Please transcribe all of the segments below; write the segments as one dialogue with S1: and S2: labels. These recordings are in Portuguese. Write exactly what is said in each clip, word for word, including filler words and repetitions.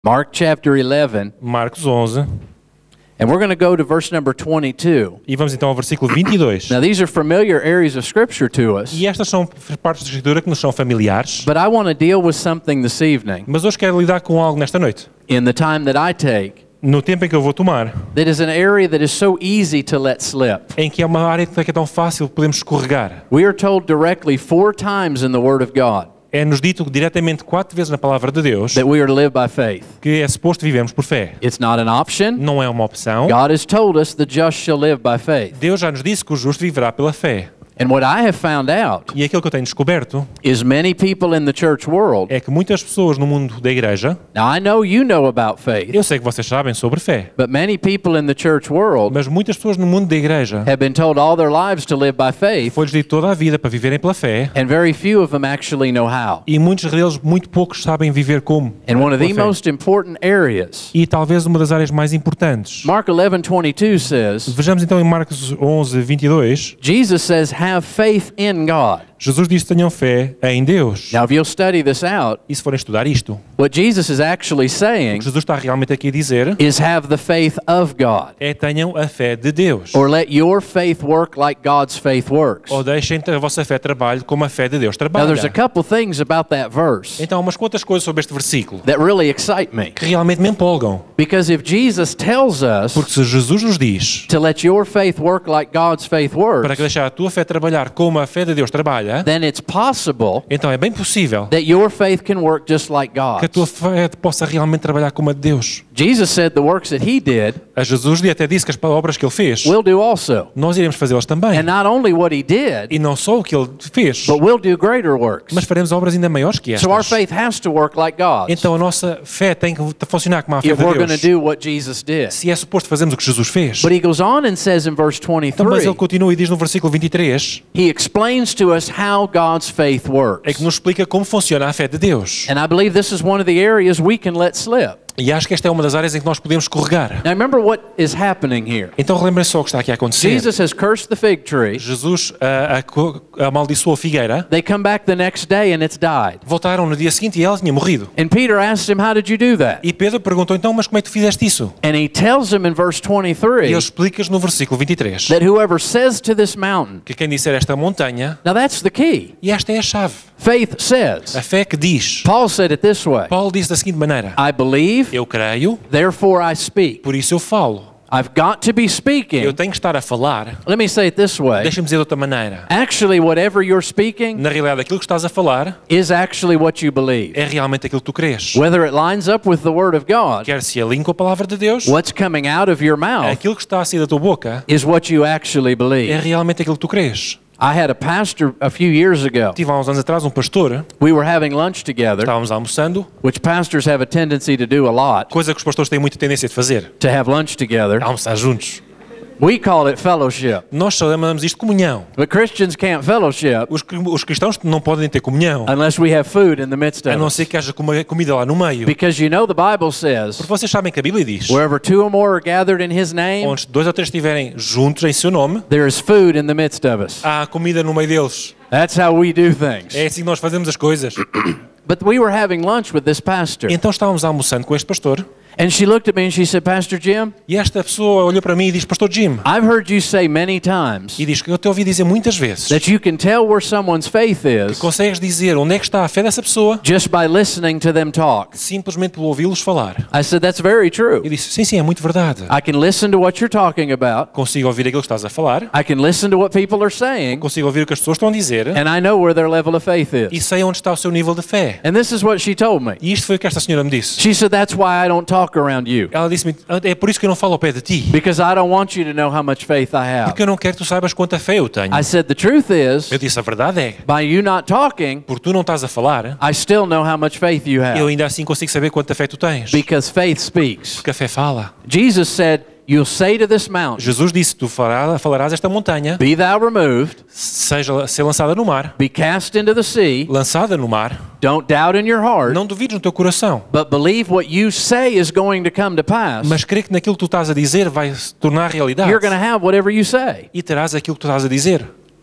S1: Mark chapter eleven,
S2: Marcos onze,
S1: and we're going to go to verse number twenty-two.
S2: e vamos então ao versículo vinte e dois.
S1: Now, these are familiar areas of Scripture to us,
S2: E estas são partes da Escritura que nos são familiares,
S1: but I want to deal with something this evening
S2: mas hoje quero lidar com algo nesta noite.
S1: in the time that I take
S2: No tempo em que eu vou tomar,
S1: that is an area that is so easy to let slip.
S2: em que é uma área que é tão fácil que podemos escorregar.
S1: We are told directly four times in the Word of God
S2: É-nos dito diretamente quatro vezes na Palavra de Deus
S1: that we are to live by faith.
S2: que é suposto vivemos por fé.
S1: It's not an option.
S2: Não é uma opção.
S1: God has told us the just shall live by faith.
S2: Deus já nos disse que o justo viverá pela fé.
S1: And what I have found out
S2: E aquilo que eu tenho descoberto
S1: is many people in the church world.
S2: é que muitas pessoas no mundo da igreja,
S1: Now, I know you know about faith,
S2: eu sei que vocês sabem sobre fé,
S1: but many people in the church world
S2: mas muitas pessoas no mundo da igreja
S1: have been told all their lives to live by faith,
S2: foi-lhes dito toda a vida para viverem pela fé,
S1: and very few of them actually know how.
S2: e muitos deles, muito poucos, sabem viver como.
S1: And one of the
S2: pela fé.
S1: most important areas,
S2: E talvez uma das áreas mais importantes.
S1: Mark eleven twenty-two says,
S2: Vejamos então em Marcos onze, vinte e dois.
S1: Jesus says, have faith in God.
S2: Jesus disse: tenham fé em Deus.
S1: Now, if you'll study this out,
S2: E se forem estudar isto,
S1: what Jesus is actually
S2: o
S1: saying
S2: que Jesus está realmente aqui a dizer
S1: is have the faith of God,
S2: é: tenham a fé de Deus.
S1: or let your faith work like God's faith works.
S2: Ou deixem a vossa fé trabalhe como a fé de Deus
S1: Now,
S2: trabalha.
S1: there's a couple things about that verse
S2: Então, há umas quantas coisas sobre este versículo
S1: that really excite me,
S2: que realmente me empolgam.
S1: because if Jesus tells us
S2: Porque se Jesus nos diz
S1: to let your faith work like God's faith
S2: para
S1: works,
S2: que deixar a tua fé trabalhar como a fé de Deus trabalha,
S1: then it's possible
S2: então é bem possível
S1: that your faith can work just like
S2: que a
S1: God's.
S2: tua fé possa realmente trabalhar como a de Deus.
S1: Jesus said the works that he did,
S2: A Jesus até disse que as obras que ele fez,
S1: we'll do also.
S2: nós iremos fazê-las também.
S1: And not only what he did,
S2: E não só o que ele fez,
S1: but we'll do greater works.
S2: mas faremos obras ainda maiores que
S1: So our
S2: estas.
S1: faith has to work like God's
S2: Então a nossa fé tem que funcionar como a fé
S1: if
S2: de
S1: we're going to
S2: Deus.
S1: do what Jesus did.
S2: Se é suposto fazermos o que Jesus fez.
S1: But he goes on and says in verse
S2: Então, mas
S1: twenty-three,
S2: ele continua e diz no versículo vinte e três,
S1: he explains to us how God's faith
S2: é
S1: works.
S2: que nos explica como funciona a fé de Deus.
S1: And I believe this is one of the areas we can let slip.
S2: E acho que esta é uma das áreas em que nós podemos escorregar.
S1: Now remember what is happening here.
S2: Então lembrem só o que está aqui a acontecer.
S1: Jesus has cursed the fig tree.
S2: Jesus ah, aco- amaldiçoou a figueira.
S1: They come back the next day and it's died.
S2: Voltaram no dia seguinte e ela tinha morrido.
S1: And Peter asks him, how did you do that?
S2: E Pedro perguntou então, mas como é que tu fizeste isso?
S1: And he tells him in verse
S2: E
S1: twenty-three
S2: ele explica no versículo vinte e três
S1: that whoever says to this mountain,
S2: que quem disser esta montanha,
S1: now that's the key.
S2: e esta é a chave,
S1: Faith
S2: a
S1: says.
S2: fé que diz.
S1: Paul said it this way,
S2: Paulo disse da seguinte maneira:
S1: I believe,
S2: eu creio,
S1: therefore I speak.
S2: por isso eu falo.
S1: I've got to be
S2: Eu
S1: speaking.
S2: tenho que estar a falar.
S1: Let me say it this way.
S2: Deixa-me dizer de outra maneira.
S1: Actually, whatever you're speaking
S2: Na realidade, aquilo que estás a falar
S1: is actually what you believe.
S2: é realmente aquilo que tu crês.
S1: Whether it lines up with the Word of God,
S2: Quer se alinhe com a palavra de Deus,
S1: what's coming out of your mouth
S2: aquilo que está a sair da tua boca
S1: is what you actually
S2: é
S1: believe.
S2: realmente aquilo que tu crês.
S1: I had a pastor a few years ago.
S2: Tive há uns anos atrás um pastor,
S1: We were having lunch together,
S2: estávamos almoçando,
S1: which pastors have a tendency to do a lot,
S2: coisa que os pastores têm muita tendência de fazer,
S1: to have lunch together.
S2: almoçar juntos.
S1: We call it fellowship.
S2: Nós chamamos isto de comunhão.
S1: But Christians can't fellowship
S2: Os, cri- os cristãos não podem ter comunhão,
S1: unless we have food in the midst
S2: a
S1: of
S2: não
S1: it.
S2: ser que haja coma- comida lá no meio.
S1: Because you know the Bible says,
S2: Porque vocês sabem que a Bíblia diz,
S1: wherever two or more are gathered in His name,
S2: onde dois ou três estiverem juntos em seu nome,
S1: there is food in the midst of us.
S2: há comida no meio deles.
S1: That's how we do things.
S2: É assim que nós fazemos as coisas.
S1: But we were having lunch with this pastor.
S2: Então estávamos almoçando com este pastor,
S1: And she looked at me and she said, Pastor Jim,
S2: e esta pessoa olhou para mim e disse: Pastor Jim,
S1: I've heard you say many times
S2: e diz que eu te ouvi dizer muitas vezes,
S1: that you can tell where someone's faith is
S2: consegues dizer onde é que está a fé dessa pessoa
S1: just by listening to them talk.
S2: simplesmente por ouvi-los falar.
S1: I said, that's very true.
S2: Eu disse: sim, sim, é muito verdade.
S1: I can listen to what you're talking about.
S2: Consigo ouvir aquilo que estás a falar,
S1: I can listen to what people are saying.
S2: consigo ouvir o que as pessoas estão a dizer,
S1: And I know where their level of faith
S2: e
S1: is.
S2: sei onde está o seu nível de fé.
S1: And this is what she told me.
S2: E isto foi o que esta senhora me disse.
S1: She said, that's why I don't talk around you.
S2: Ela disse-me: é por isso que eu não falo ao pé de ti,
S1: Because I don't want you to know how much faith I have.
S2: porque eu não quero que tu saibas quanta fé eu tenho.
S1: I said, the truth is,
S2: Eu disse: a verdade é,
S1: by you not talking,
S2: porque tu não estás a falar,
S1: I still know how much faith you
S2: eu
S1: have.
S2: ainda assim consigo saber quanta fé tu tens.
S1: Because faith speaks.
S2: Porque a fé fala.
S1: Jesus said, you'll say to this mountain,
S2: Jesus disse: tu fará- falarás esta montanha,
S1: be thou removed,
S2: seja ser lançada no mar,
S1: be cast into the sea.
S2: lançada no mar.
S1: Don't doubt in your heart,
S2: Não duvides no teu coração,
S1: but believe what you say is going to come to pass.
S2: mas crê que naquilo que tu estás a dizer vai se tornar realidade.
S1: You're going to have whatever you say.
S2: E terás aquilo que tu estás a dizer.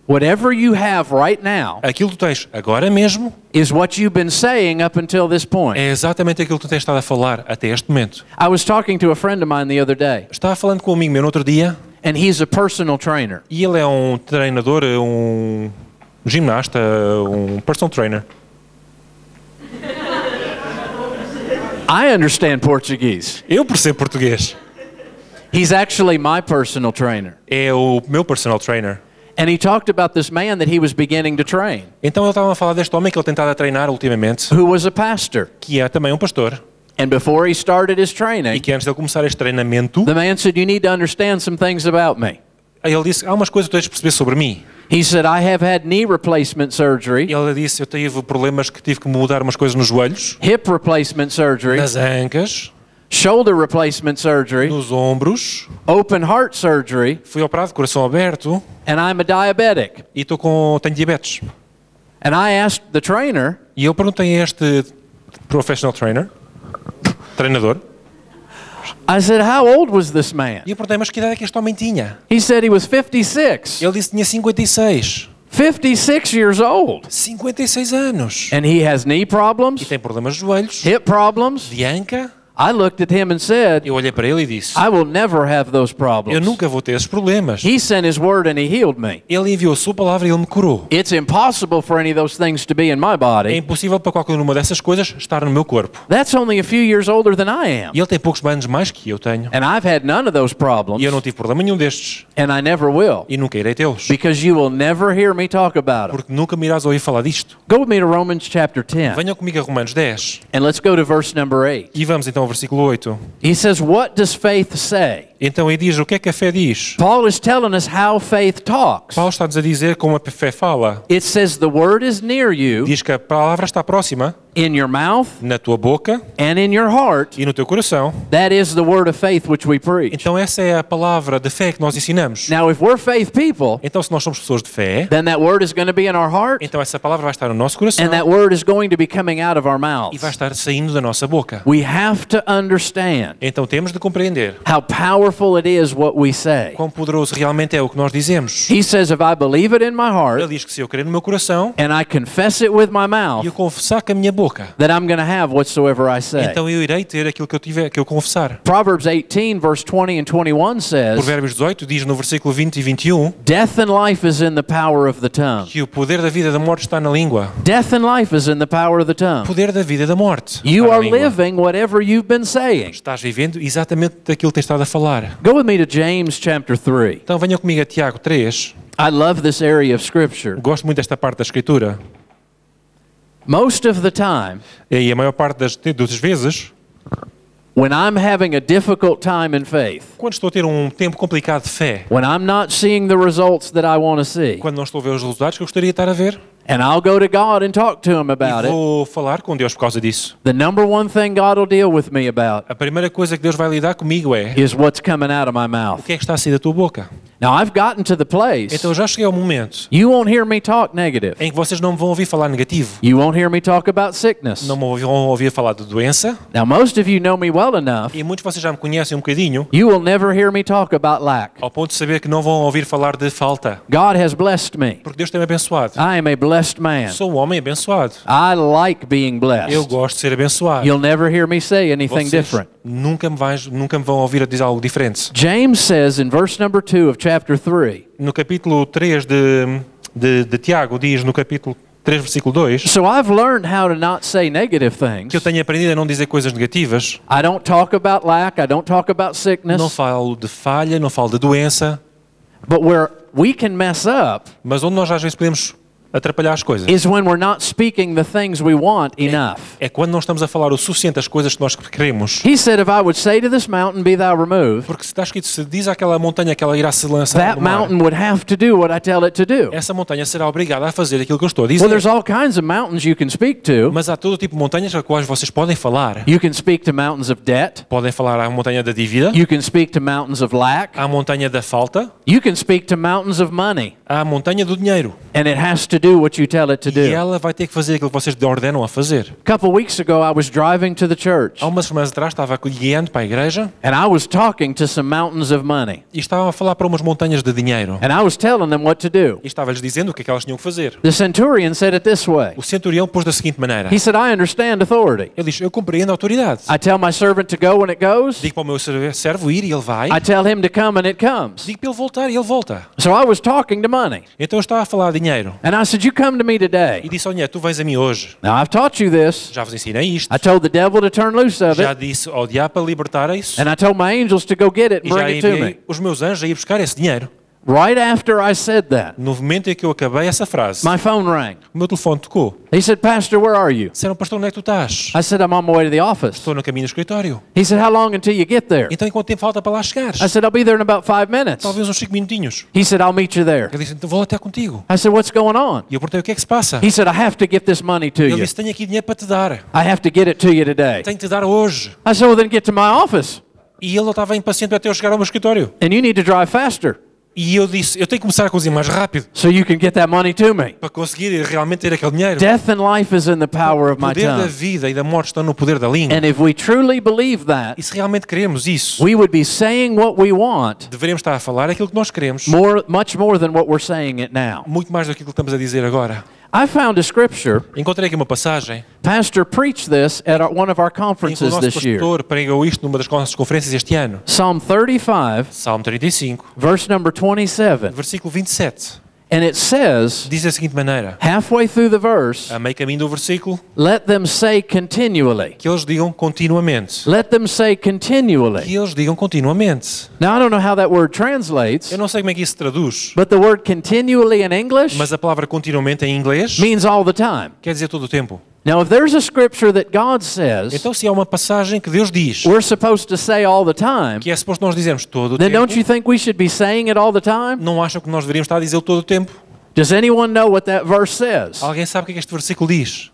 S1: Whatever you have right now
S2: Aquilo que tu tens agora mesmo
S1: is what you've been saying up until this point.
S2: é exatamente aquilo que tu tens estado a falar até este momento.
S1: I was talking to a friend of mine the other day,
S2: Estava falando com um amigo meu no outro dia
S1: and he's a personal trainer.
S2: e ele é um treinador, um ginasta, um personal trainer.
S1: I understand Portuguese.
S2: Eu percebo português.
S1: He's actually my personal trainer.
S2: É o meu personal trainer.
S1: And he talked about this man that he was beginning to train,
S2: Então ele estava a falar deste homem que ele tentava treinar ultimamente,
S1: who was a pastor.
S2: que é também um pastor,
S1: And before he started his
S2: e
S1: training,
S2: que antes de ele começar este treinamento,
S1: the man said, "You need to understand some things about me."
S2: aí ele disse, há umas coisas que tu tens de perceber sobre mim.
S1: He said, "I have had knee replacement
S2: E
S1: surgery,
S2: ele disse, eu tive problemas que tive que mudar umas coisas nos joelhos,
S1: hip replacement surgery,
S2: nas ancas,
S1: shoulder replacement surgery,
S2: nos ombros,
S1: open heart surgery,
S2: fui operado de coração aberto
S1: and I'm a diabetic."
S2: e estou com, tenho diabetes.
S1: And I asked the trainer,
S2: E eu perguntei a este professional trainer, treinador,
S1: I said, "How old was this man?"
S2: e eu perguntei, mas que idade é que este homem tinha?
S1: He said he was fifty-six.
S2: Ele disse que tinha cinquenta e seis.
S1: fifty-six years old.
S2: cinquenta e seis anos.
S1: And he has knee
S2: E
S1: problems,
S2: tem problemas de joelhos,
S1: hip problems.
S2: de anca.
S1: I looked at him and said,
S2: Eu olhei para ele e disse,
S1: "I will never have those
S2: eu
S1: problems."
S2: nunca vou ter esses problemas.
S1: He sent his word and he healed me.
S2: Ele enviou a sua palavra e ele me curou.
S1: It's impossible for any of those things to be in my
S2: É
S1: body.
S2: impossível para qualquer uma dessas coisas estar no meu corpo.
S1: That's only a few years older than I am.
S2: E ele tem poucos anos mais que eu tenho.
S1: And I've had none of those problems,
S2: E eu não tive problema nenhum destes.
S1: and I never will,
S2: E nunca irei tê-los.
S1: because you will never hear me talk about them.
S2: Porque nunca me irás ouvir falar disto.
S1: Go with me to Romans chapter ten,
S2: Venham comigo a Romanos dez.
S1: and let's go to verse number eight.
S2: E vamos então ao versículo oito.
S1: He says, "What does faith say?"
S2: Então ele diz, o que é que a fé diz?
S1: Paul is telling us how faith talks.
S2: Paulo está-nos a dizer como a fé fala.
S1: It says the word is near you,
S2: Diz que a palavra está próxima,
S1: in your mouth
S2: na tua boca
S1: and in your heart.
S2: e no teu coração.
S1: That is the word of faith which we preach.
S2: Então essa é a palavra de fé que nós ensinamos.
S1: Now, if we're faith people,
S2: Então se nós somos pessoas de fé,
S1: then that word is going to be in our heart,
S2: então essa palavra vai estar no nosso coração
S1: and that word is going to be coming out of our
S2: e vai
S1: mouths.
S2: estar saindo da nossa boca.
S1: We have to understand
S2: Então temos de compreender
S1: how powerful it is what we say.
S2: quão poderoso realmente é o que nós dizemos.
S1: He says, if I believe it in my
S2: Ele
S1: heart
S2: diz que se eu crer no meu coração
S1: and I confess it with my
S2: e
S1: mouth,
S2: eu confessar com a minha boca,
S1: that I'm going to have whatsoever I say.
S2: então eu irei ter aquilo que eu tiver que eu confessar.
S1: Proverbs eighteen, verse twenty and twenty-one says,
S2: Provérbios dezoito diz no versículo vinte e vinte e um
S1: death and life is in the power of the tongue.
S2: que o poder da vida e da morte está na língua.
S1: Death and life is in the power of the
S2: O
S1: tongue.
S2: poder da vida e da morte
S1: You
S2: está na
S1: are
S2: língua.
S1: living whatever you've been saying.
S2: Estás vivendo exatamente daquilo que tens estado a falar.
S1: Go with me to James chapter three.
S2: Então venham comigo a Tiago três.
S1: I love this area of Scripture.
S2: Gosto muito desta parte da Escritura.
S1: Most of the time,
S2: E a maior parte das, das vezes,
S1: when I'm having a difficult time in faith,
S2: quando estou a ter um tempo complicado de fé,
S1: when I'm not seeing the results that I want to see,
S2: quando não estou a ver os resultados que eu gostaria de estar a ver,
S1: and I'll go to God and talk to Him about
S2: e
S1: it,
S2: vou falar com Deus por causa disso.
S1: the number one thing God will deal with me about
S2: A primeira coisa que Deus vai lidar comigo é
S1: is what's coming out of my
S2: o
S1: mouth.
S2: que é que está a sair da tua boca.
S1: Now, I've gotten to the place,
S2: Então eu já cheguei ao momento
S1: you won't hear me talk negative.
S2: em que vocês não me vão ouvir falar negativo.
S1: You won't hear me talk about sickness.
S2: Não me vão ouvir falar de doença.
S1: Now, most of you know me well enough,
S2: E muitos de vocês já me conhecem um bocadinho,
S1: you will never hear me talk about lack.
S2: ao ponto de saber que não vão ouvir falar de falta.
S1: God has blessed me.
S2: Porque Deus tem-me abençoado.
S1: I am a blessed man.
S2: Sou um homem abençoado.
S1: I like being
S2: Eu
S1: blessed.
S2: gosto de ser abençoado.
S1: You'll never hear me say anything
S2: Vocês
S1: different.
S2: nunca me, vais, nunca me vão ouvir dizer algo diferente.
S1: James says in verse number two of chapter three,
S2: No capítulo três de, de, de Tiago, diz no capítulo três, versículo dois,
S1: so I've learned how to not say negative things.
S2: que eu tenho aprendido a não dizer coisas negativas.
S1: I don't talk about lack. I don't talk about
S2: Não
S1: sickness.
S2: falo de falha, não falo de doença,
S1: But where we can mess up
S2: mas onde nós às vezes podemos atrapalhar as coisas
S1: is when we're not speaking the things we want enough.
S2: é quando não estamos a falar o suficiente das coisas que nós queremos.
S1: He said, if I would say to this mountain, be thou removed,
S2: Porque se está escrito, se diz àquela montanha que ela irá se lançar
S1: that
S2: no mar,
S1: mountain would have to do what I tell it to do.
S2: essa montanha será obrigada a fazer aquilo que eu estou a
S1: Well,
S2: dizer.
S1: there's all kinds of mountains you can speak to.
S2: Mas há todo tipo de montanhas a quais vocês podem falar.
S1: You can speak to mountains of debt.
S2: Podem falar à montanha da dívida,
S1: You can speak to mountains of lack.
S2: à montanha da falta,
S1: You can speak to mountains of money.
S2: à montanha do dinheiro.
S1: And it has to to do what you tell it to
S2: E
S1: do.
S2: ela vai ter que fazer aquilo que vocês lhe ordenam a fazer.
S1: A couple weeks ago, I was driving to the church,
S2: Há umas semanas atrás estava guiando para a igreja
S1: and I was talking to some mountains of money,
S2: e estava a falar para umas montanhas de dinheiro.
S1: and I was telling them what to do.
S2: E estava-lhes dizendo o que é que elas tinham que fazer.
S1: The centurion said it this way.
S2: O centurião pôs da seguinte maneira.
S1: He said, I understand authority.
S2: Ele diz, eu compreendo a autoridade.
S1: I tell my servant to go when it goes.
S2: Digo para o meu serv- servo ir e ele vai.
S1: I tell him to come and it comes.
S2: Digo para ele voltar e ele volta.
S1: So I was talking to money.
S2: Então eu estava a falar de dinheiro.
S1: And I said, you come to me
S2: E
S1: today.
S2: disse, olha, tu vens a mim hoje.
S1: Now I've taught you this.
S2: Já vos ensinei isto.
S1: I told the devil to turn loose of
S2: Já
S1: it.
S2: disse ao diabo para libertar isso.
S1: And I told my angels to go get it
S2: E
S1: and
S2: já
S1: bring it to me.
S2: enviei os meus anjos a ir buscar esse dinheiro.
S1: Right after I said that,
S2: No momento em que eu acabei essa frase,
S1: my phone rang.
S2: o meu telefone tocou.
S1: He said, Pastor, where are you?
S2: Disseram, pastor, onde é que tu estás?
S1: I said, I'm on my way to the office.
S2: Estou no caminho do escritório.
S1: He said, how long until you get there?
S2: Então, em quanto tempo falta para lá chegares?
S1: I said, I'll be there in about five minutes.
S2: Talvez uns cinco minutinhos.
S1: He said, I'll meet you there.
S2: Eu disse, então vou até contigo.
S1: I said, what's going on?
S2: E eu perguntei, o que é que se passa?
S1: He said, I have to get this money to
S2: Ele
S1: you.
S2: disse, tenho aqui dinheiro para te dar.
S1: I have to get it to you today.
S2: Tenho que te dar hoje.
S1: I said, well, then get to my office.
S2: E ele estava impaciente até eu chegar ao meu escritório.
S1: And you need to drive faster
S2: E eu disse, eu tenho que começar a conduzir mais rápido
S1: so you can get that money to me.
S2: para conseguir realmente ter aquele dinheiro.
S1: Death and life is in the power
S2: O
S1: of my
S2: poder da
S1: tongue.
S2: vida e da morte estão no poder da língua.
S1: And if we truly believe that,
S2: E se realmente queremos isso,
S1: we would be saying what we want
S2: deveremos estar a falar aquilo que nós queremos,
S1: more, much more than what we're saying it now.
S2: muito mais do que aquilo que estamos a dizer agora.
S1: I found a scripture.
S2: Encontrei aqui uma passagem
S1: Pastor preached this at our, one of our
S2: em que o
S1: conferences
S2: nosso
S1: this year.
S2: pastor pregou isto numa das nossas conferências este ano.
S1: Psalm thirty-five,
S2: Salmo trinta e cinco,
S1: verse number twenty-seven.
S2: versículo vinte e sete.
S1: And it says,
S2: Diz da seguinte maneira,
S1: halfway through the verse,
S2: a meio caminho do versículo,
S1: let them say continually.
S2: que eles digam continuamente.
S1: Let them say continually.
S2: Que eles digam continuamente.
S1: Now, I don't know how that word translates,
S2: Eu não sei como é que isso se traduz,
S1: but the word continually in English
S2: mas a palavra continuamente em inglês
S1: means all the time.
S2: quer dizer todo o tempo.
S1: Now, if there's a scripture that God says
S2: Então, se há uma passagem que Deus diz
S1: we're supposed to say all the time,
S2: que é suposto nós dizermos todo o
S1: then don't you
S2: tempo,
S1: think we should be saying it all the time?
S2: não acham que nós deveríamos estar a dizer todo o tempo?
S1: Does anyone know what that verse says?
S2: Alguém sabe o que é que este versículo diz?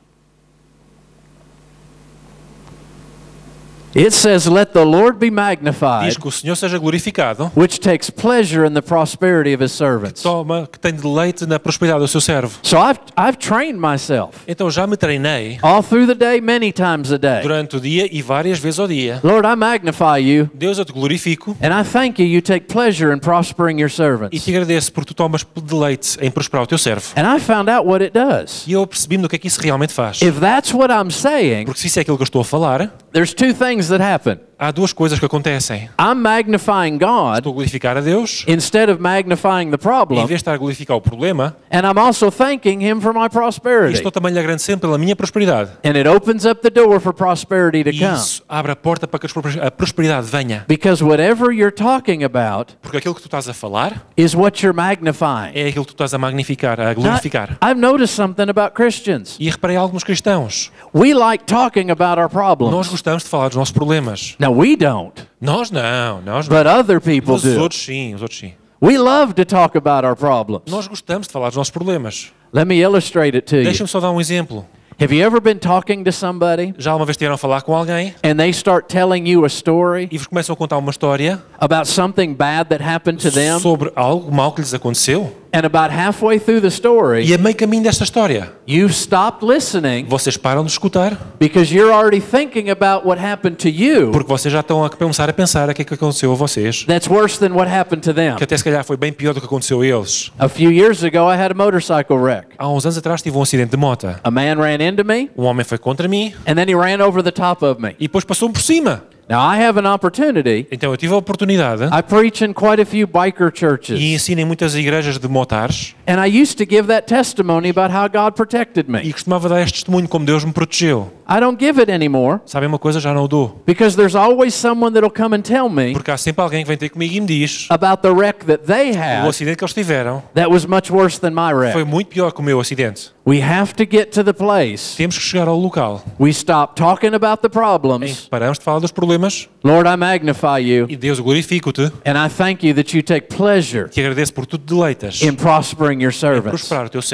S1: It says, let the Lord be
S2: Diz
S1: magnified,
S2: que o Senhor seja glorificado,
S1: which takes pleasure in the prosperity of his servants.
S2: toma, que tem deleite na prosperidade do seu servo.
S1: So I've, I've trained myself
S2: Então já me treinei
S1: all through the day, many times a day.
S2: durante o dia e várias vezes ao dia.
S1: Lord, I magnify you,
S2: Deus, eu te glorifico
S1: and I thank you, you take pleasure in prospering your
S2: e
S1: servants.
S2: te agradeço porque tu tomas deleite em prosperar o teu servo.
S1: And I found out what it does.
S2: E eu percebi-me do que é que isso realmente faz.
S1: If that's what I'm saying,
S2: Porque se isso é aquilo que eu estou a falar,
S1: there's two things that happen.
S2: há duas coisas que acontecem.
S1: I'm magnifying God
S2: Estou a glorificar a Deus,
S1: instead of magnifying the
S2: em
S1: problem,
S2: vez de estar a glorificar o problema,
S1: and I'm also thanking Him for my
S2: e
S1: prosperity.
S2: estou também lhe agradecendo pela minha prosperidade.
S1: And it opens up the door for prosperity to
S2: E
S1: come.
S2: isso abre a porta para que a prosperidade venha.
S1: Because whatever you're talking about
S2: Porque aquilo que tu estás a falar
S1: is what you're magnifying.
S2: é aquilo que tu estás a magnificar, a
S1: Now,
S2: glorificar.
S1: I've noticed something about Christians.
S2: E reparei algo nos cristãos.
S1: We like talking about our
S2: Nós
S1: problems.
S2: gostamos de falar dos nossos problemas.
S1: Now, we don't,
S2: Nós não, nós não.
S1: but other people
S2: Mas os
S1: do.
S2: outros sim, os outros sim.
S1: We love to talk about our problems.
S2: Nós gostamos de falar dos nossos problemas.
S1: Let me illustrate it to you.
S2: Deixa-me só dar um exemplo.
S1: Have you ever been talking to somebody
S2: Já uma vez tiveram a falar com alguém
S1: and they start telling you a story
S2: e vos começam a contar uma história
S1: about something bad that happened to them?
S2: sobre algo mal que lhes aconteceu?
S1: And about halfway through the story,
S2: E a meio caminho desta história,
S1: you stopped listening
S2: vocês param de escutar
S1: because you're already thinking about what happened to you
S2: porque vocês já estão a começar a pensar o que é que aconteceu a vocês.
S1: that's worse than what happened to them.
S2: Que até se calhar foi bem pior do que aconteceu a eles.
S1: A few years ago, I had a motorcycle wreck.
S2: Há uns anos atrás tive um acidente de moto.
S1: A man ran into me,
S2: Um homem foi contra mim
S1: and then he ran over the top of me.
S2: e depois passou-me por cima.
S1: Now, I have an opportunity.
S2: Então eu tive a oportunidade
S1: I preach in quite a few biker
S2: e
S1: churches,
S2: ensino em muitas igrejas de motares
S1: and I used to give that testimony about how God protected
S2: e
S1: me.
S2: costumava dar este testemunho como Deus me protegeu.
S1: I don't give it anymore
S2: Sabem uma coisa? Já não o dou.
S1: because there's always someone that'll come and tell me
S2: Porque há sempre alguém que vem ter comigo e me diz
S1: about the wreck that they
S2: o
S1: had
S2: acidente que eles tiveram
S1: that was much worse than my
S2: foi
S1: wreck.
S2: muito pior que o meu acidente.
S1: We have to get to the place
S2: Temos que chegar ao local
S1: we stop talking about the
S2: em
S1: problems.
S2: que paramos de falar dos problemas
S1: Lord, I magnify you,
S2: e Deus, eu glorifico-te,
S1: and I thank you that you take pleasure
S2: te agradeço por tu te deleitas
S1: in prospering your
S2: em
S1: servants.
S2: prosperar os teus servos.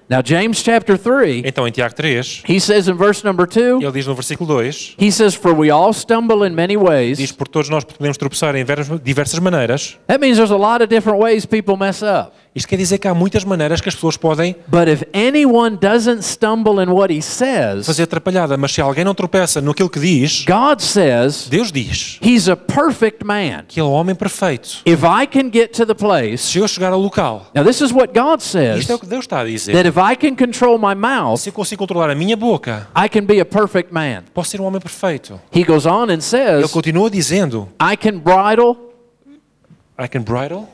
S1: Now James chapter three,
S2: Então em Tiago três,
S1: he says in verse number two,
S2: ele diz no versículo dois,
S1: he says, "For we all stumble in many ways."
S2: diz por todos nós podemos tropeçar em ver- diversas maneiras.
S1: That means there's a lot of different ways people mess up.
S2: Isto quer dizer que há muitas maneiras que as pessoas podem
S1: But if anyone doesn't stumble in what he says,
S2: fazer atrapalhada, mas se alguém não tropeça no aquilo que diz,
S1: God says
S2: Deus diz
S1: he's a perfect man.
S2: que ele é o homem perfeito.
S1: If I can get to the place,
S2: Se eu chegar ao local,
S1: now this is what God says,
S2: isto é o que Deus está a dizer,
S1: that if I can control my mouth,
S2: se eu consigo controlar a minha boca,
S1: I can be a perfect man.
S2: posso ser um homem perfeito.
S1: He goes on and
S2: Ele
S1: says,
S2: continua dizendo,
S1: I can bridle,
S2: I can bridle,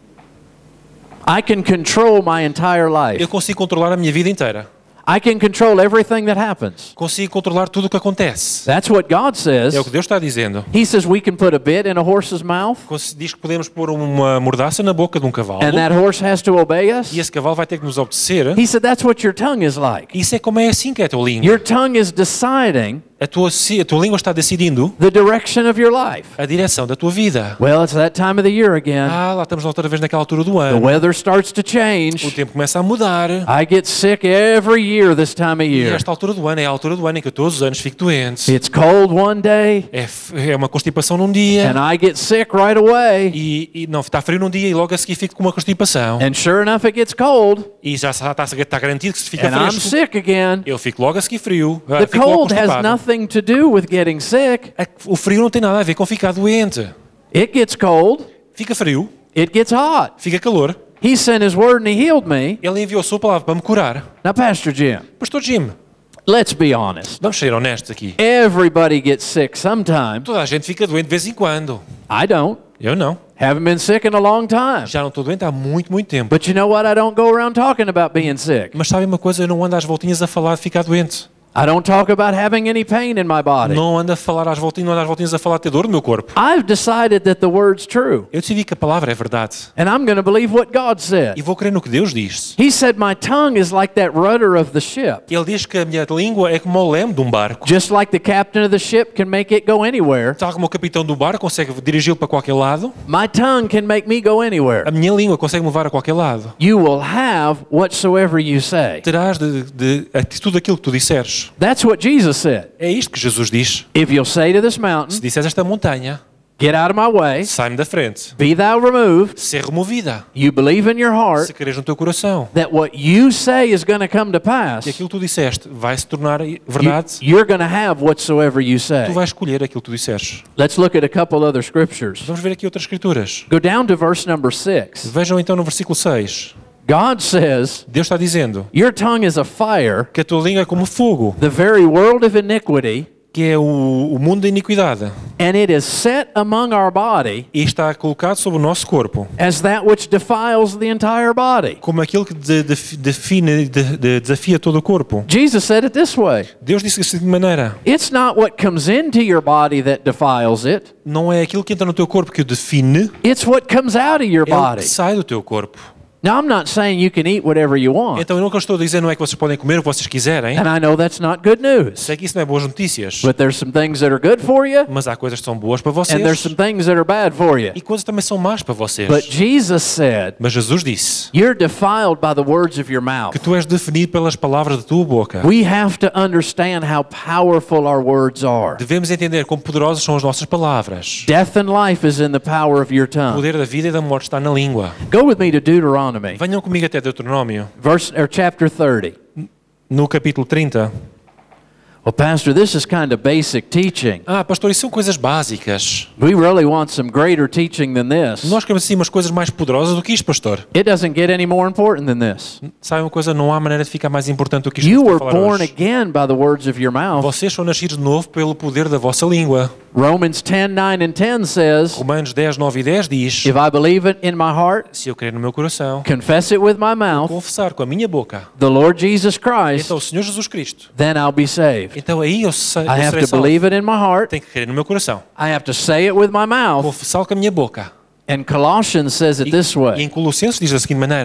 S1: I can control my entire
S2: eu
S1: life.
S2: consigo controlar a minha vida inteira.
S1: I can control everything that happens.
S2: Consigo controlar tudo o que acontece.
S1: That's what God says.
S2: É o que Deus está dizendo.
S1: He says we can put a bit in a horse's mouth,
S2: Cons- Diz que podemos pôr uma mordaça na boca de um cavalo
S1: and that horse has to obey us.
S2: e esse cavalo vai ter que nos obedecer.
S1: He said that's what your tongue is like.
S2: Isso é como é assim que é a tua língua.
S1: Your tongue is deciding
S2: A tua, a tua língua está decidindo
S1: the direction of your life.
S2: a direção da tua vida.
S1: Well, it's that time of the year again.
S2: Ah, lá estamos outra vez naquela altura do
S1: The
S2: ano.
S1: weather starts to
S2: O
S1: change.
S2: tempo começa a mudar.
S1: I get sick every year this time of
S2: E
S1: year.
S2: esta altura do ano é a altura do ano em que eu todos os anos fico doente.
S1: It's cold one day,
S2: É, f- é uma constipação num dia.
S1: and I get sick right away.
S2: E, e não, está frio num dia e logo a seguir fico com uma constipação.
S1: And sure enough, it gets cold,
S2: E já está, está, está garantido que se fica
S1: and I'm
S2: fresco.
S1: sick again.
S2: Eu fico logo a seguir frio. Ah,
S1: The
S2: fico logo
S1: cold has
S2: constipado.
S1: nothing to do with getting sick.
S2: É que O frio não tem nada a ver com ficar doente.
S1: It gets cold,
S2: Fica frio,
S1: it gets hot.
S2: fica calor.
S1: He sent his word and he healed me.
S2: Ele enviou a sua palavra para me curar.
S1: Now, Pastor Jim,
S2: Pastor Jim,
S1: let's be honest.
S2: vamos ser honestos aqui.
S1: Everybody gets sick sometime.
S2: Toda a gente fica doente de vez em quando.
S1: I don't.
S2: Eu não.
S1: Haven't been sick in a long time.
S2: Já não estou doente há muito, muito tempo.
S1: But you know what? I don't go around talking about being sick.
S2: Mas sabe uma coisa? Eu não ando às voltinhas a falar de ficar doente.
S1: I don't talk about having any pain in my body.
S2: Não ando a falar às voltinhas, não ando às voltinhas a falar de ter dor no meu corpo.
S1: I've decided that the word's true,
S2: Eu decidi que a palavra é verdade.
S1: and I'm going to believe what God
S2: E
S1: said.
S2: vou crer no que Deus diz.
S1: He said, my tongue is like that rudder of the ship.
S2: Ele diz que a minha língua é como o leme de um barco.
S1: Just like the captain of the ship can make it go anywhere,
S2: Tal como o capitão do barco consegue dirigi-lo para qualquer lado,
S1: my tongue can make me go anywhere.
S2: a minha língua consegue me levar a qualquer lado.
S1: You will have whatsoever you say.
S2: Terás de, de, de tudo aquilo que tu disseres.
S1: That's what Jesus said.
S2: É isto que Jesus diz.
S1: If you'll say to this
S2: Se
S1: mountain,
S2: disseres esta montanha,
S1: get out of my way,
S2: sai-me da frente.
S1: be thou removed,
S2: Ser removida.
S1: you believe in your heart
S2: Se queres no teu coração
S1: that what you say is going to come to pass,
S2: que aquilo que tu disseste vai se tornar
S1: you,
S2: verdade,
S1: you're going to have whatsoever you
S2: tu
S1: say.
S2: vais escolher aquilo que tu disseres.
S1: Let's look at a couple other scriptures.
S2: Vamos ver aqui outras escrituras.
S1: Go down to verse number six.
S2: Vejam então no versículo seis.
S1: God says,
S2: Deus está dizendo
S1: your tongue is a fire,
S2: que a tua língua é como fogo,
S1: the very world of iniquity,
S2: que é o, o mundo da iniquidade,
S1: and it is set among our body
S2: e está colocado sobre o nosso corpo,
S1: as that which defiles the entire body.
S2: como aquilo que de, de, define, de, de, desafia todo o corpo.
S1: Jesus said it this way.
S2: Deus disse assim de maneira,
S1: It's not what comes into your body that defiles it.
S2: não é aquilo que entra no teu corpo que o define,
S1: It's what comes out of your
S2: é o
S1: body.
S2: que sai do teu corpo.
S1: Now, I'm not saying you can eat whatever you want.
S2: Então, eu nunca estou a dizer não é que vocês podem comer o que vocês quiserem.
S1: And I know that's not good news.
S2: Sei que isso não é boas notícias,
S1: But there's some things that are good for you,
S2: mas há coisas que são boas para
S1: and there's
S2: vocês
S1: some things that are bad for you.
S2: e coisas que também são más para vocês.
S1: But Jesus said,
S2: Mas Jesus disse
S1: you're defiled by the words of your mouth.
S2: que tu és definido pelas palavras da tua boca.
S1: We have to understand how powerful our words are.
S2: Devemos entender quão poderosas são as nossas palavras.
S1: Death and life is in the power of your
S2: O
S1: tongue.
S2: poder da vida e da morte está na língua.
S1: Go with me to Deuteronomy,
S2: Venham comigo até Deuteronômio,
S1: verse or chapter thirty.
S2: no capítulo trinta.
S1: Well, Pastor, this is kind of basic teaching.
S2: Ah, pastor, isso são coisas básicas.
S1: We really want some greater teaching than this.
S2: Nós queremos assim umas coisas mais poderosas do que isto, pastor.
S1: It doesn't get any more important than this.
S2: Sabe uma coisa? Não há maneira de ficar mais importante do que isto que
S1: You
S2: eu
S1: were
S2: estou a falar
S1: born
S2: hoje.
S1: again by the words of your mouth.
S2: Vocês são nascidos de novo pelo poder da vossa língua.
S1: Romans ten, nine and ten says,
S2: Romanos dez, nove e dez diz:
S1: if I believe it in my heart,
S2: se eu crer no meu coração,
S1: confess it with my mouth,
S2: confessar com a minha boca,
S1: the Lord Jesus Christ,
S2: então o Senhor Jesus Cristo,
S1: then I'll be saved.
S2: então aí eu, sei,
S1: I
S2: eu
S1: have
S2: serei
S1: to
S2: salvo.
S1: believe it in my heart.
S2: Tenho que crer no meu coração,
S1: I have to say it with my mouth.
S2: confessá-lo com a minha boca.
S1: And Colossians says it
S2: E,
S1: this
S2: e em
S1: way,
S2: Colossenses diz da seguinte maneira: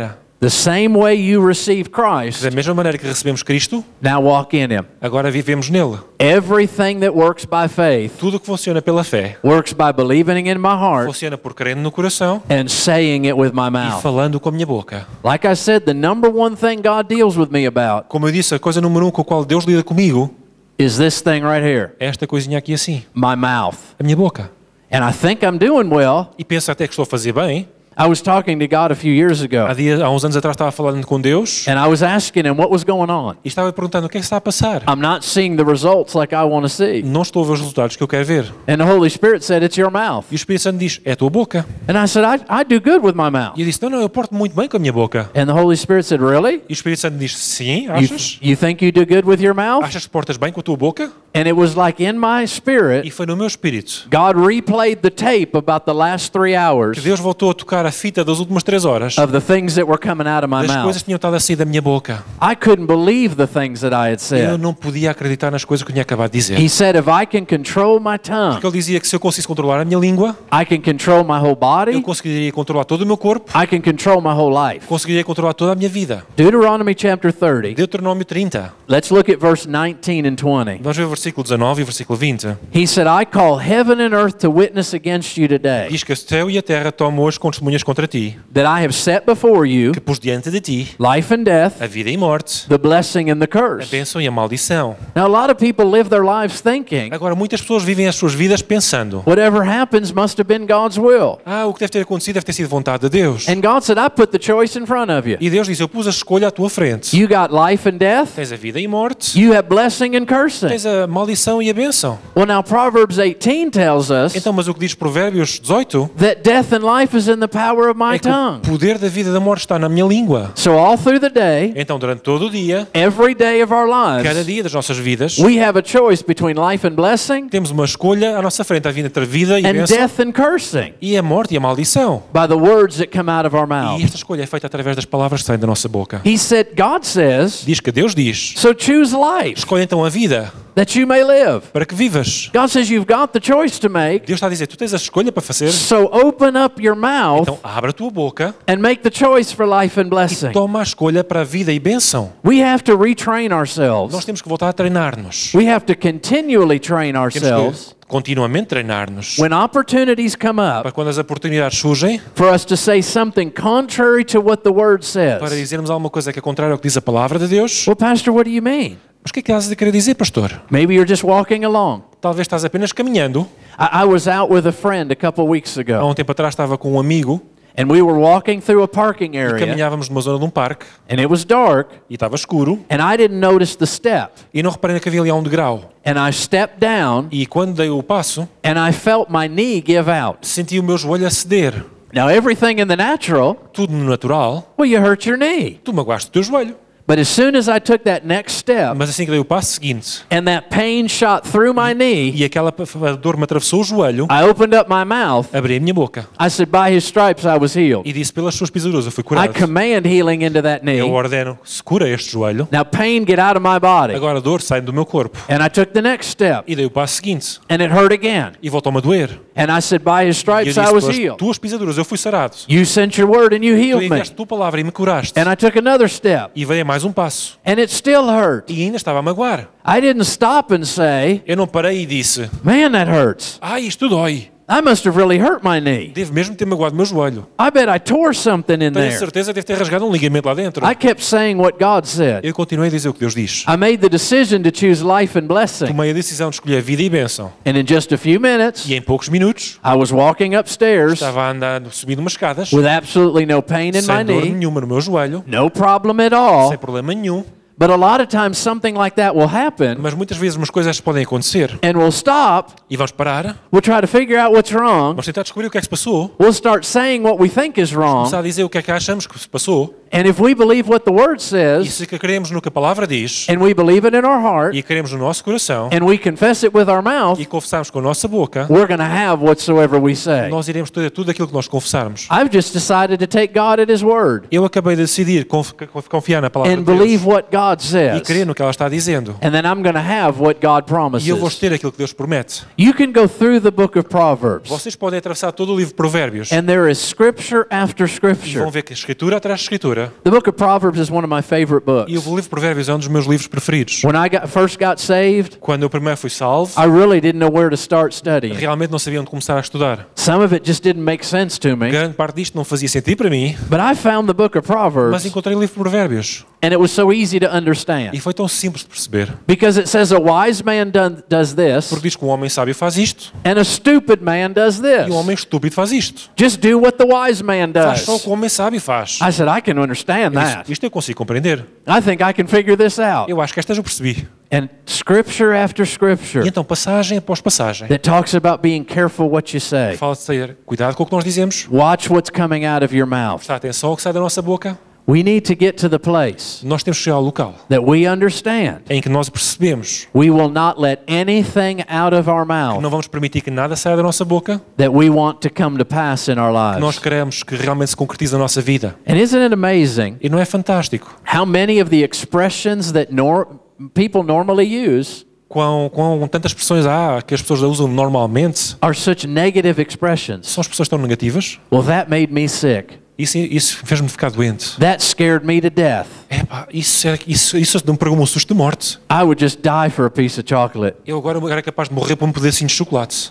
S1: The same way you received Christ,
S2: Da mesma maneira que recebemos Cristo,
S1: now walk in Him.
S2: agora vivemos nele.
S1: Everything that works by faith
S2: Tudo que funciona pela fé
S1: works by believing in my heart
S2: funciona por crendo no coração
S1: and saying it with my
S2: e
S1: mouth.
S2: falando com a minha boca.
S1: Like I said, the number one thing God deals with me about
S2: Como eu disse, a coisa número um com a qual Deus lida comigo
S1: is this thing right here,
S2: é esta coisinha aqui assim,
S1: my mouth.
S2: a minha boca.
S1: And I think I'm doing well.
S2: E penso até que estou a fazer bem.
S1: I was talking to God a few years ago,
S2: Há, dias, há uns anos atrás estava falando com Deus
S1: and I was asking Him what was going on.
S2: e estava perguntando o que é que está a passar.
S1: I'm not seeing the results like I want to see.
S2: Não estou a ver os resultados que eu quero ver.
S1: And the Holy Spirit said, it's your mouth.
S2: E o Espírito Santo diz, é a tua boca.
S1: And I said, I, I do good with my mouth.
S2: E eu disse, não, não, eu porto muito bem com a minha boca.
S1: And the Holy Spirit said, really?
S2: E o Espírito Santo diz, sim,
S1: You,
S2: achas?
S1: you think you do good with your mouth?
S2: Achas que portas bem com a tua boca?
S1: And it was like in my
S2: E
S1: spirit,
S2: foi no meu espírito
S1: God replayed the tape about the last three hours
S2: que Deus voltou a tocar a fita das últimas três horas
S1: of the things that were coming out of my
S2: das coisas
S1: mouth.
S2: que tinham estado a sair da minha boca.
S1: I couldn't believe the things that I had
S2: Eu
S1: said.
S2: não podia acreditar nas coisas que eu tinha acabado de dizer.
S1: He said, if I can control my tongue,
S2: Porque ele dizia que se eu conseguisse controlar a minha língua,
S1: I can control my whole
S2: eu
S1: body,
S2: conseguiria controlar todo o meu corpo,
S1: I can control my whole life.
S2: conseguiria controlar toda a minha vida.
S1: Deuteronomy chapter thirty.
S2: Deuteronômio trinta.
S1: Let's look at verse nineteen and twenty.
S2: Vamos ver o versículo dezanove e o versículo vinte.
S1: He said, I call heaven and earth to witness against you today,
S2: Diz que o céu e a terra tomam hoje testemunhas contra ti,
S1: that I have set before you
S2: que pus diante de ti
S1: life and death,
S2: a vida e morte,
S1: the blessing and the
S2: a
S1: curse.
S2: bênção e a maldição.
S1: Now, a lot of people live their lives thinking,
S2: Agora, muitas pessoas vivem as suas vidas pensando,
S1: whatever happens must have been God's will.
S2: ah, o que deve ter acontecido deve ter sido vontade de Deus.
S1: And God said, I put the choice in front of you.
S2: E Deus diz, eu pus a escolha à tua frente.
S1: You got life and death,
S2: Tens a vida e morte,
S1: you have blessing and cursing.
S2: tens a maldição e a bênção.
S1: Well, now Proverbs eighteen tells us
S2: Então, mas o que diz Provérbios dezoito
S1: that death and life is in the power of my
S2: é que o
S1: tongue.
S2: poder da vida e da morte está na minha língua.
S1: So all through the day,
S2: Então, durante todo o dia,
S1: every day of our
S2: cada
S1: lives,
S2: dia das nossas vidas,
S1: we have a choice between life and blessing
S2: temos uma escolha à nossa frente, a vida entre a vida e a
S1: and
S2: bênção
S1: death and cursing
S2: e a morte e a maldição.
S1: by the words that come out of our mouth.
S2: E esta escolha é feita através das palavras que saem da nossa boca.
S1: He said, God says,
S2: Diz que Deus diz,
S1: so choose life
S2: escolhe então a vida
S1: that you may live.
S2: para que vivas.
S1: God says you've got the choice to make,
S2: Deus está a dizer, tu tens a escolha para fazer,
S1: so open up your mouth
S2: então abre a tua boca
S1: and make the choice for life and
S2: e
S1: blessing.
S2: toma a escolha para a vida e bênção.
S1: We have to retrain
S2: Nós
S1: ourselves.
S2: temos que voltar a treinar-nos.
S1: We have to continually train
S2: Temos
S1: ourselves
S2: que continuamente treinar-nos.
S1: when opportunities come
S2: Para
S1: up
S2: quando as oportunidades surgem,
S1: for us to say something contrary to what the Word
S2: para
S1: says.
S2: dizermos alguma coisa que é contrária ao que diz a palavra de Deus.
S1: Well, Pastor, what do you mean?
S2: Mas o que é que estás a querer dizer, pastor?
S1: Maybe you're just walking along.
S2: Talvez estás apenas caminhando.
S1: I, I was out with a friend a couple weeks
S2: Há
S1: ago,
S2: um tempo atrás estava com um amigo
S1: and we were walking through a parking
S2: e
S1: area,
S2: caminhávamos numa zona de um parque
S1: and it was dark,
S2: e estava escuro
S1: and I didn't notice the step.
S2: e não reparei que havia ali um degrau.
S1: And I stepped down,
S2: E quando dei o passo,
S1: and I felt my knee give out.
S2: senti o meu joelho a ceder.
S1: Now, everything in the natural,
S2: Tudo no natural,
S1: well, you hurt your knee.
S2: tu magoaste o teu joelho.
S1: But as soon as I took that next step,
S2: Mas assim que dei o passo seguinte
S1: and that pain shot through my knee,
S2: e aquela p- f- dor me atravessou o joelho,
S1: I opened up my mouth.
S2: abri a minha boca
S1: I said, by His stripes I was healed.
S2: e disse, pelas suas pisaduras eu fui
S1: I
S2: curado.
S1: command healing into that
S2: Eu
S1: knee.
S2: ordeno, se cura este joelho,
S1: Now, pain get out of my body.
S2: agora a dor sai do meu corpo.
S1: And I took the next step,
S2: E dei o passo seguinte
S1: and it hurt again.
S2: e voltou-me a doer.
S1: And I said, by His
S2: E eu
S1: stripes
S2: disse,
S1: I was
S2: pelas
S1: healed.
S2: tuas pisaduras eu fui sarado.
S1: You sent your word and you
S2: Tu
S1: healed me.
S2: enviaste a tua palavra e me curaste.
S1: And I took another step,
S2: E veio mais um passo.
S1: and it still hurt.
S2: E ainda estava a magoar.
S1: I didn't stop and say,
S2: Eu não parei e disse,
S1: man, that hurts.
S2: ah, isto dói.
S1: I must have really hurt my knee.
S2: Devo mesmo ter magoado o meu joelho.
S1: I bet I tore something in
S2: Tenho
S1: there.
S2: certeza que deve ter rasgado um ligamento lá dentro.
S1: I kept saying what God said.
S2: Eu continuei a dizer o que Deus diz.
S1: I made the decision to choose life and blessing.
S2: Tomei a decisão de escolher vida e bênção.
S1: And in just a few minutes,
S2: E em poucos minutos,
S1: I was walking upstairs
S2: estava a andar, subindo umas escadas,
S1: with absolutely no pain in my
S2: sem dor
S1: knee,
S2: nenhuma no meu joelho,
S1: no problem at all.
S2: sem problema nenhum.
S1: But a lot of times something like that will happen,
S2: Mas muitas vezes umas coisas podem acontecer
S1: and we'll stop,
S2: e vamos parar,
S1: we'll try to figure out what's wrong,
S2: vamos tentar descobrir o que é que se passou,
S1: we'll start saying what we think is wrong,
S2: começar a dizer o que é que achamos que se passou,
S1: and if we believe what the Word
S2: e
S1: says,
S2: se queremos no que a palavra diz,
S1: and we believe it in our heart,
S2: e queremos no nosso coração,
S1: and we confess it with our mouth,
S2: e confessarmos com a nossa boca,
S1: we're going to have whatsoever we say.
S2: nós iremos ter tudo aquilo que nós confessarmos.
S1: I've just decided to take God at His Word
S2: Eu acabei de decidir conf- confiar na palavra
S1: and
S2: de Deus
S1: believe what God God
S2: e
S1: says.
S2: crer no que ela está dizendo.
S1: And then I'm going to have what God
S2: E eu vou
S1: promises.
S2: ter aquilo que Deus promete.
S1: You can go through the book of Proverbs,
S2: Vocês podem atravessar todo o livro de Provérbios
S1: and there is scripture after
S2: e
S1: scripture.
S2: vão ver que escritura atrás de escritura.
S1: The book of Proverbs is one of my favorite
S2: E o
S1: books.
S2: livro de Provérbios é um dos meus livros preferidos.
S1: When I got, first got saved,
S2: Quando eu primeiro fui salvo,
S1: I really didn't know where to start studying.
S2: realmente não sabia onde começar a estudar.
S1: Some of it just didn't make sense to me.
S2: Grande parte disto não fazia sentido para mim,
S1: But I found the book of
S2: mas
S1: Proverbs,
S2: encontrei o livro de Provérbios
S1: and it was so easy to
S2: e
S1: understand.
S2: foi tão simples de perceber.
S1: Because it says a wise man done, does this,
S2: Porque diz que um homem sábio faz isto
S1: and a stupid man does
S2: e um
S1: this.
S2: homem estúpido faz isto.
S1: Just do what the wise man
S2: Faz só o
S1: does.
S2: que o homem sábio faz.
S1: I said, I can understand
S2: Eu disse,
S1: that.
S2: isto eu consigo compreender.
S1: I think I can figure this out.
S2: Eu acho que esta já percebi.
S1: And scripture after
S2: E
S1: scripture
S2: então, passagem após passagem,
S1: that talks about being careful what you say.
S2: fala de ter cuidado com o que nós dizemos,
S1: Watch what's coming out of your mouth.
S2: prestar atenção ao que sai da nossa boca.
S1: We need to get to the place
S2: Nós temos que chegar ao local
S1: that we understand
S2: em que nós percebemos
S1: we will not let anything out of our
S2: que não
S1: mouth
S2: vamos permitir que nada saia da nossa boca,
S1: that we want to come to pass in our
S2: que nós
S1: lives.
S2: queremos que realmente se concretize na nossa vida.
S1: And isn't it amazing
S2: E não é fantástico
S1: how many of the expressions that nor- people normally use
S2: quão, quão tantas expressões há que as pessoas usam normalmente?
S1: are such negative expressions?
S2: São expressões tão negativas.
S1: Well, that made me sick.
S2: Isso, isso fez-me ficar doente.
S1: That scared me to death.
S2: Epá, isso, era, isso, isso não me pegou um susto de morte.
S1: I would just die for a piece of chocolate.
S2: Eu agora era capaz de morrer por um pedacinho de chocolate.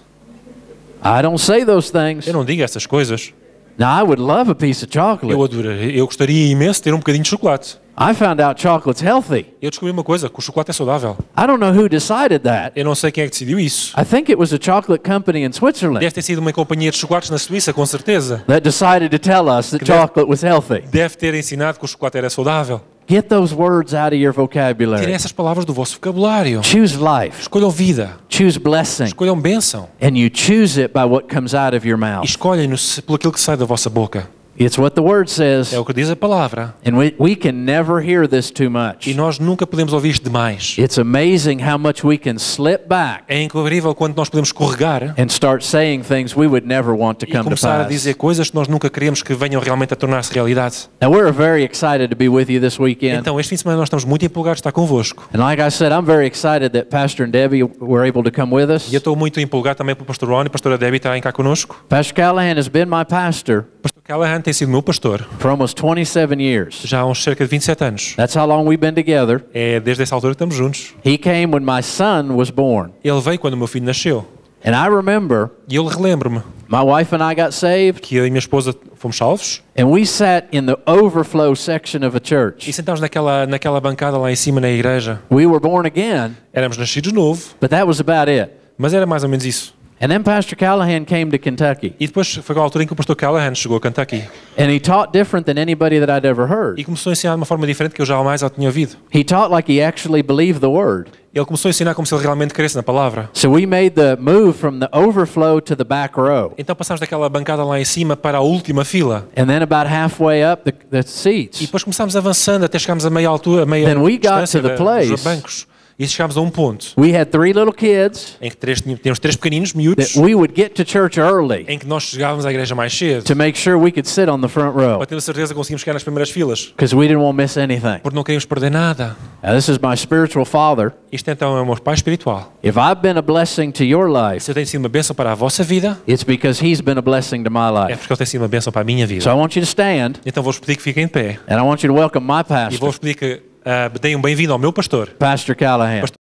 S1: I don't say those things.
S2: Eu não digo essas coisas.
S1: Now, I would love a piece of
S2: Eu
S1: chocolate.
S2: adoraria, eu gostaria imenso de ter um bocadinho de chocolate.
S1: I found out chocolate's healthy.
S2: Eu descobri uma coisa, que o chocolate é saudável.
S1: I don't know who decided that.
S2: Eu não sei quem é que decidiu isso.
S1: I think it was a chocolate company in Switzerland
S2: Deve ter sido uma companhia de chocolates na Suíça, com certeza.
S1: that decided to tell us that
S2: Que deve-
S1: chocolate was healthy.
S2: Deve ter ensinado que o chocolate era saudável.
S1: Get those words out of your
S2: Tirem
S1: vocabulary.
S2: essas palavras do vosso vocabulário.
S1: Choose life.
S2: Escolham vida.
S1: Choose blessing.
S2: Escolham bênção.
S1: And you choose it by what comes out of your
S2: E
S1: mouth.
S2: escolhem-no por aquilo que sai da vossa boca.
S1: It's what the word says.
S2: É o que diz a palavra.
S1: And we, we can never hear this too
S2: E
S1: much.
S2: nós nunca podemos ouvir isto demais.
S1: It's amazing how much we can slip back
S2: É incrível quando nós podemos escorregar
S1: and start saying things we would never want to
S2: e
S1: come to
S2: começar a
S1: pass.
S2: dizer coisas que nós nunca queremos que venham realmente a tornar-se realidade.
S1: Now, we're very excited to be with you this weekend.
S2: Então, este fim de semana nós estamos muito empolgados de estar convosco.
S1: And like I said, I'm very excited that Pastor and Debbie were able to come with us.
S2: E eu estou muito empolgado também pelo pastor Ron e a pastora Debbie estarem cá connosco.
S1: Pastor Callahan has been my pastor
S2: O pastor Callahan tem sido meu pastor
S1: for almost twenty-seven years.
S2: já há uns cerca de vinte e sete anos.
S1: That's how long we've been together.
S2: É desde essa altura que estamos juntos.
S1: He came when my son was born.
S2: Ele veio quando o meu filho nasceu.
S1: And I remember
S2: E eu relembro-me
S1: my wife and I got saved,
S2: que eu e minha esposa fomos salvos
S1: and we sat in the overflow section of a
S2: e
S1: church.
S2: sentámos naquela, naquela bancada lá em cima na igreja.
S1: We were born again,
S2: Éramos nascidos de novo,
S1: but that was about it.
S2: mas era mais ou menos isso.
S1: And then Pastor Callahan came to Kentucky,
S2: E depois foi a altura em que o pastor Callahan chegou a Kentucky
S1: and he taught different than anybody that I'd ever
S2: e
S1: heard.
S2: começou a ensinar de uma forma diferente que eu jamais a tinha ouvido.
S1: He taught like he actually believed the word.
S2: Ele começou a ensinar como se ele realmente cresce na palavra.
S1: So we made the move from the overflow to the back row.
S2: Então passámos daquela bancada lá em cima para a última fila.
S1: And then about halfway up the, the
S2: E
S1: seats,
S2: depois começámos avançando até chegámos a meia altura, a meia
S1: Then we got
S2: distância
S1: to the
S2: da-
S1: place.
S2: dos bancos. E chegámos a um ponto
S1: we had three little kids
S2: em que três, tínhamos três pequeninos, miúdos,
S1: that we would get to church early
S2: em que nós chegávamos à igreja mais cedo.
S1: to make sure we could sit on the front row
S2: Para ter a certeza que conseguimos chegar nas primeiras filas.
S1: because we didn't want to miss anything.
S2: Porque não queríamos perder nada.
S1: Now, this is my spiritual father.
S2: Isto então é o meu pai espiritual.
S1: If I've been a blessing to your life,
S2: Se eu tenho sido uma bênção para a vossa vida,
S1: it's because he's been a blessing to my
S2: é
S1: life.
S2: porque ele tem sido uma bênção para a minha
S1: So
S2: vida.
S1: I want you to stand,
S2: Então vou-vos pedir que fiquem de pé.
S1: and I want you to welcome my
S2: E
S1: pastor,
S2: vou-vos pedir que uh, deem um bem-vindo ao meu pastor.
S1: Pastor Callahan.